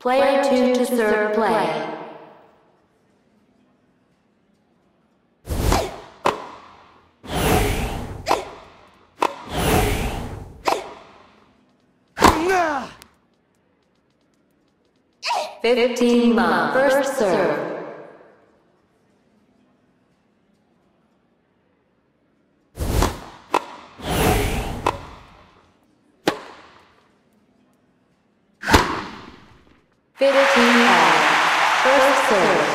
Player 2 to serve play. Nah! 15 love. First serve. First serve.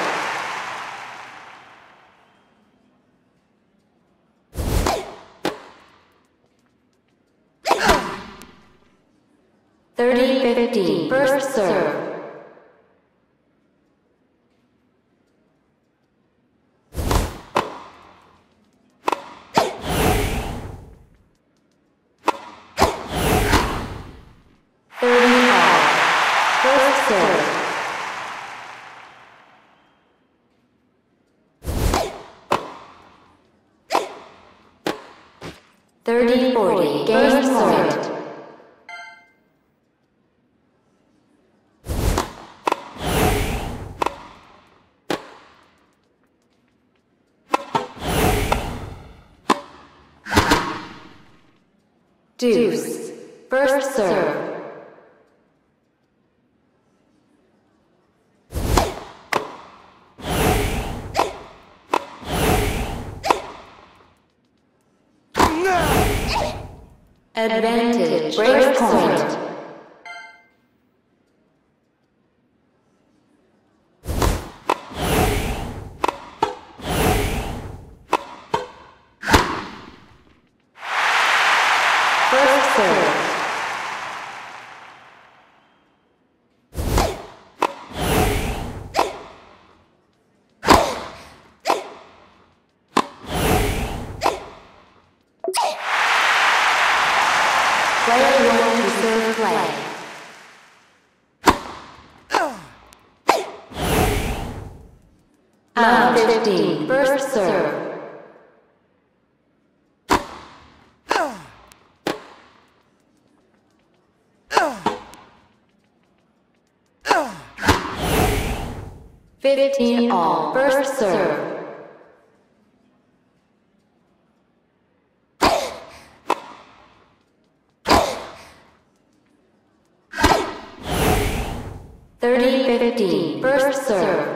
30-15. First serve. First serve. 30-40. Game start. Deuce. First serve. Advantage. Break point. First serve. Player 1 to serve play. Love 15. First serve. All. First serve. 30-15. First serve.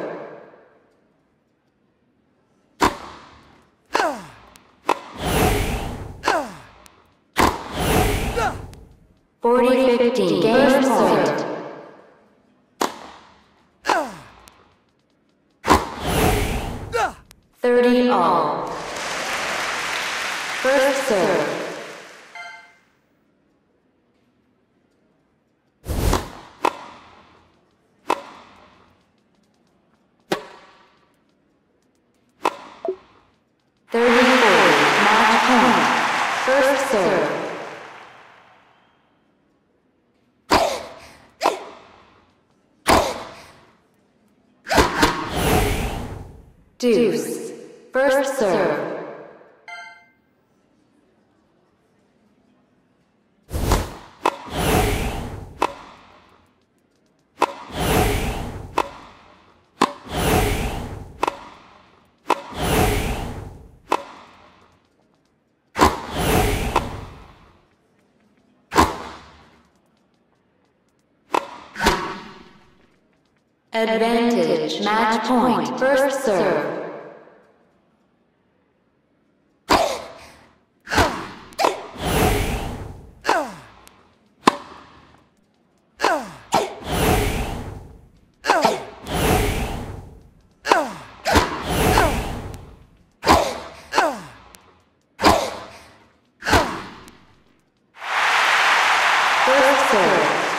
40-15. Game point. 30 all. First serve. Match point. First serve. Deuce. First serve. Advantage. Match point. First serve. First serve.